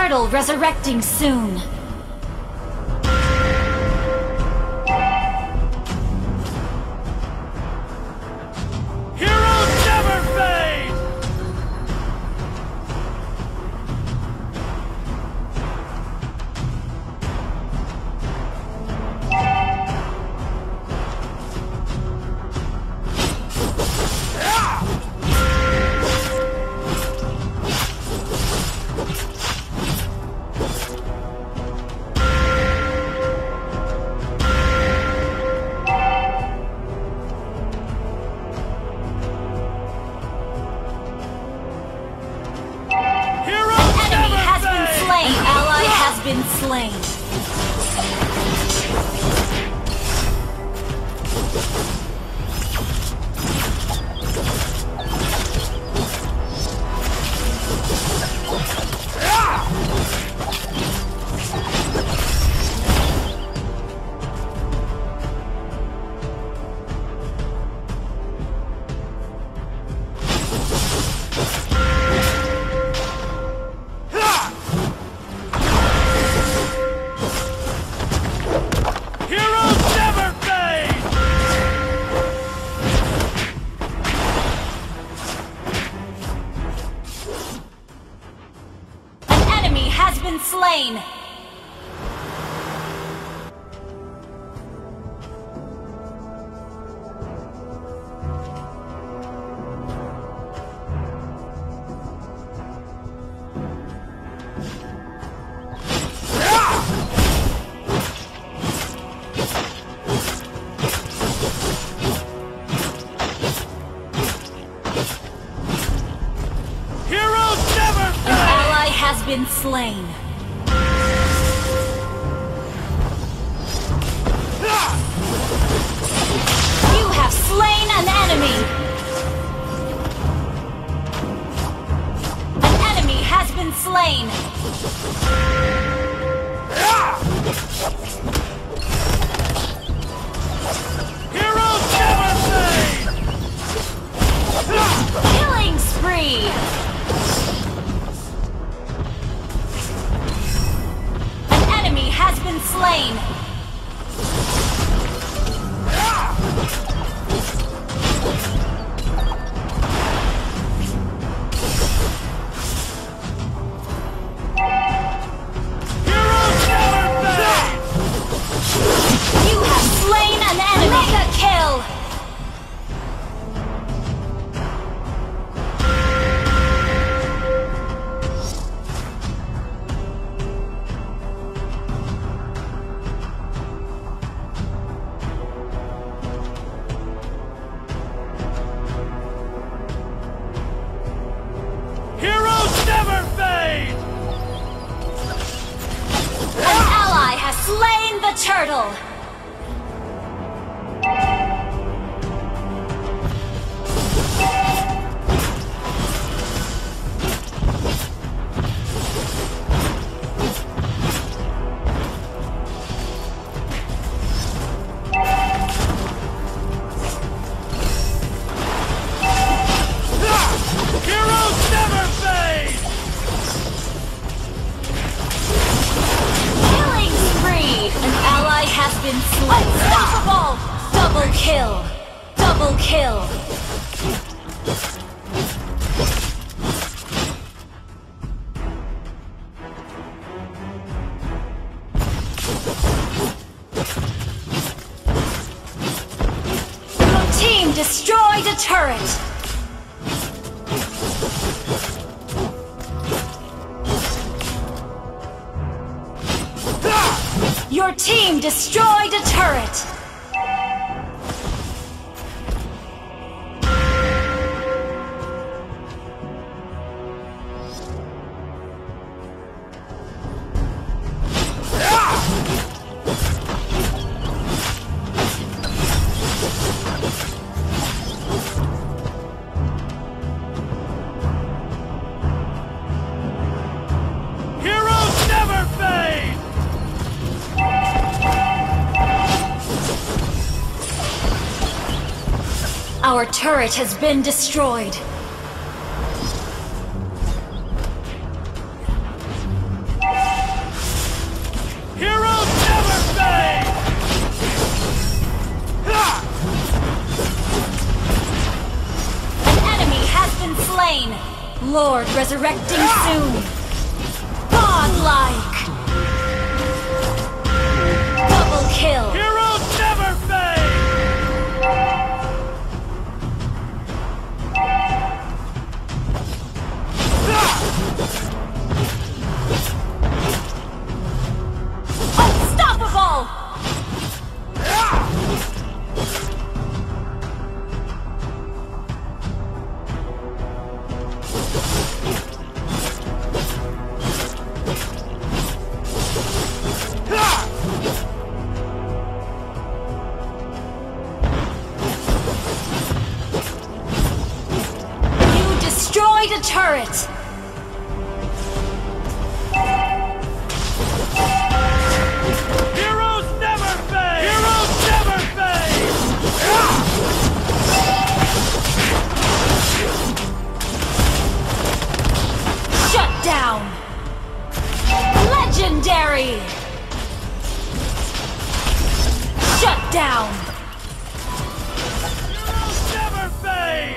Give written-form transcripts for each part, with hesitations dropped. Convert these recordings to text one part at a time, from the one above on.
turtle resurrecting soon. Heroes never fade! Been slain. Been slain. Been slain. You have slain an enemy. An enemy has been slain. Heroes never fade! Killing spree. Has been slain. You have slain an enemy. Mega kill. Slain the turtle! Heroes never fade! An ally has been slain. Unstoppable! Double kill! Double kill! Your team destroyed a turret! Your team destroyed a turret! Our turret has been destroyed. Heroes never fade! An enemy has been slain. Lord resurrecting soon. Godlike. Double kill. Heroes never fade! Unstoppable. You destroyed a turret. Heroes never fade! Heroes never fade! Shut down. Legendary. Shut down. Heroes never fade!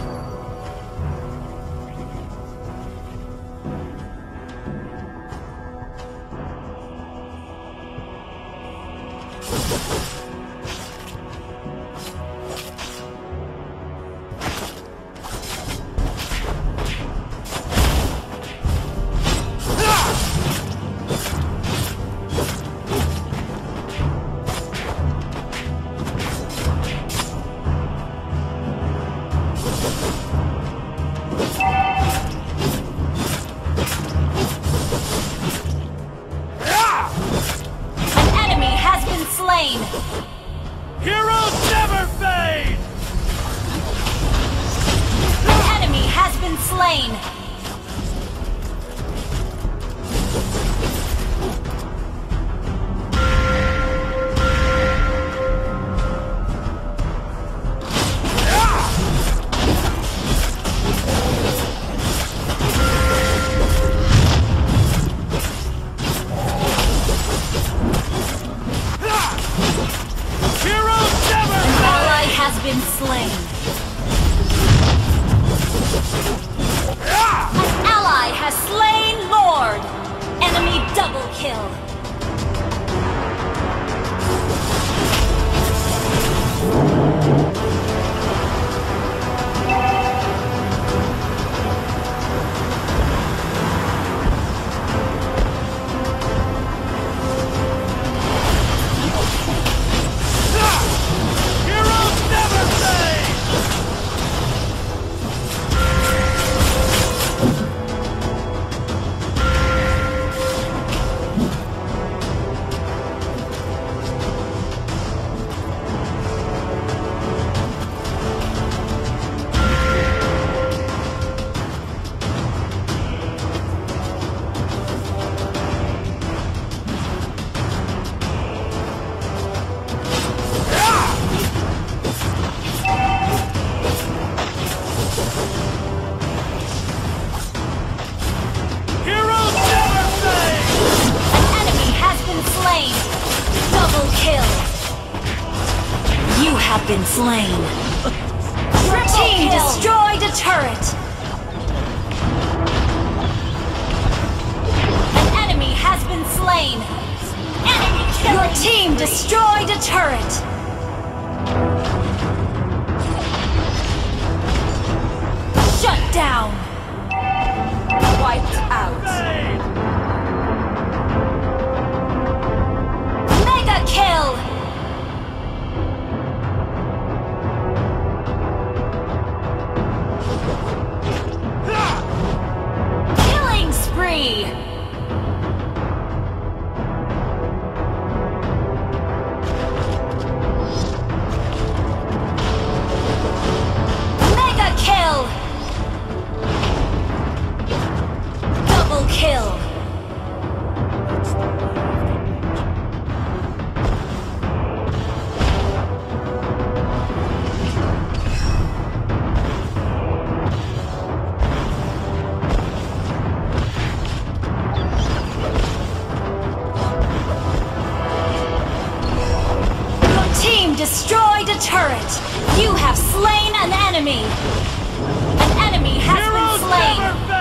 An enemy has been slain. Heroes never fade! An enemy has been slain. Heroes never An fade! ally has been slain. An ally has slain Lord. Enemy double kill. Heroes never fade! Heroes never fade! An enemy has been slain. Double kill. You have been slain. Your team destroyed a turret. An enemy has been slain. Enemy killing. Your team destroyed a turret. Shut down. Wiped out. Fade! Mega kill. Killing spree. Mega kill. Double kill. me! An enemy has been Heroes slain! never fail!